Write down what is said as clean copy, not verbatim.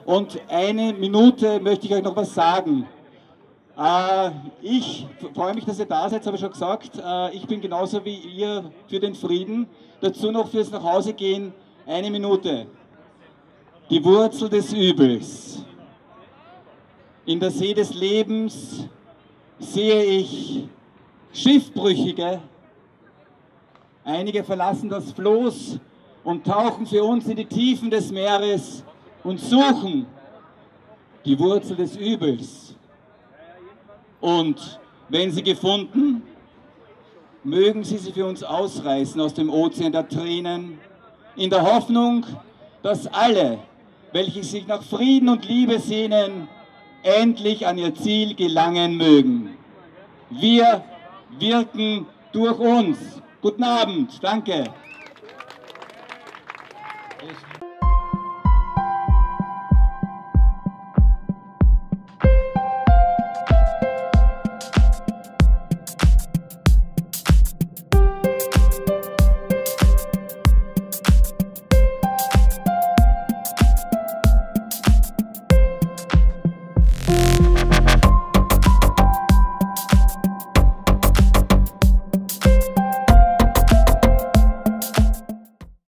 Und eine Minute möchte ich euch noch was sagen. Ich freue mich, dass ihr da seid, habe ich schon gesagt. Ich bin genauso wie ihr für den Frieden. Dazu noch fürs Nachhausegehen eine Minute. Die Wurzel des Übels. In der See des Lebens sehe ich Schiffbrüchige. Einige verlassen das Floß und tauchen für uns in die Tiefen des Meeres und suchen die Wurzel des Übels. Und wenn sie gefunden, mögen sie für uns ausreißen aus dem Ozean der Tränen, in der Hoffnung, dass alle, welche sich nach Frieden und Liebe sehnen, endlich an ihr Ziel gelangen mögen. Wir wirken durch uns. Guten Abend, danke.